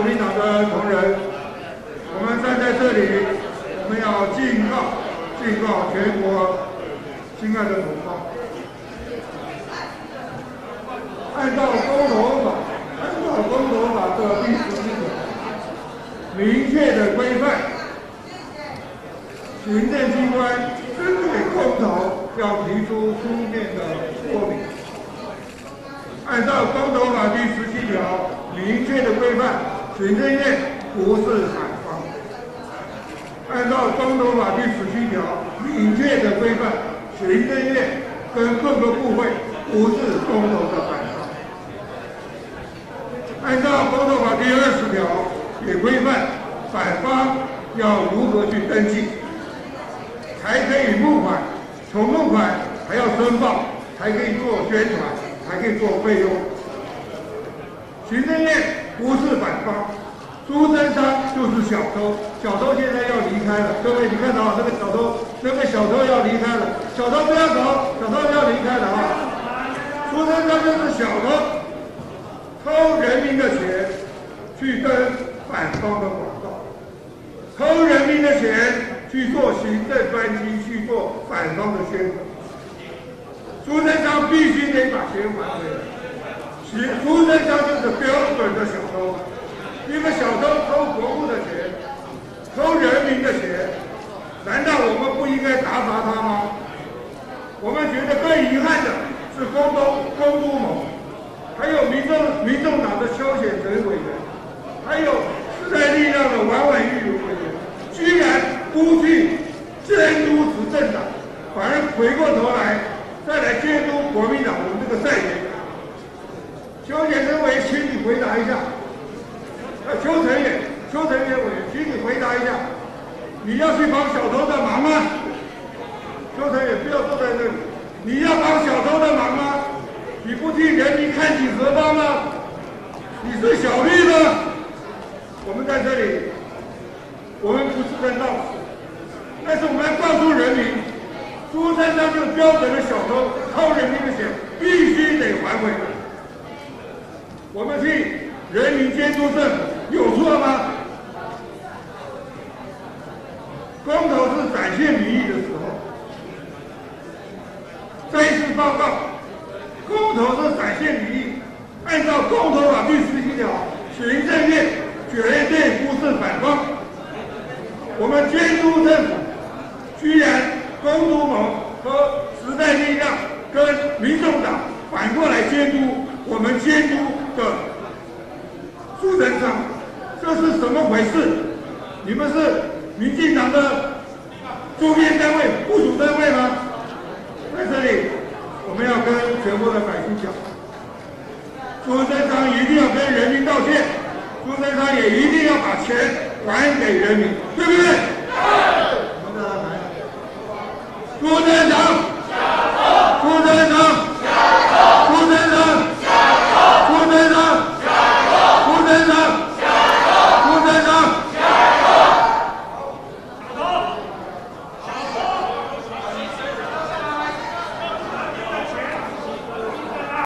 民党的同仁，我们站在这里，我们要警告全国亲爱的同胞，按照公投法的第17条，明确的规范，行政机关针对公投要提出书面的说明。按照公投法第17条明确的规范，行政院不是反方。按照公投法第17条明确的规范，行政院跟各个部会不是公投的反方。按照公投法第20条也规范，反方要如何去登记，才可以募款，从募款还要申报，才可以做宣传，还可以做费用。行政院不是反方，朱贞昌就是小偷，小偷现在要离开了。各位，你看到那个小偷要离开了，小偷不要走，小偷要离开了啊！朱贞昌就是小偷，偷人民的钱去登反方的广告，偷人民的钱去做行政专机，去做反方的宣传。朱贞昌必须得把钱还回来。朱贞昌就是标准的小偷，一个小偷偷国库的钱，偷人民的钱，难道我们不应该打罚他吗？我们觉得更遗憾的是公都盟，还有民众党的邱显成委员，还有时代力量的王婉玉委员，居然不去监督执政党，反而回过头来再来监督国民党我们这个在野党。邱显成委员，请你回答一下。邱成远委员，请你回答一下，你要去帮小偷的忙吗？邱成远，不要坐在这里，你要帮小偷的忙吗？你不替人民看紧荷包吗？你是小绿吗？我们在这里，我们不是在闹事，但是我们要告诉人民，朱贞昌就是标准的小偷，偷人民的钱必须得还回来。我们替人民监督政府有错吗？公投是展现民意的时候。再次报告，公投是展现民意。按照公投法第17条，行政院绝对不是反方。我们监督政府，居然公都盟和时代力量跟民众党反过来监督我们监督的朱贞昌，这是怎么回事？你们是民进党的周边单位、部属单位吗？在这里，我们要跟全国的百姓讲，朱贞昌一定要跟人民道歉，朱贞昌也一定要把钱还给人民，对不对？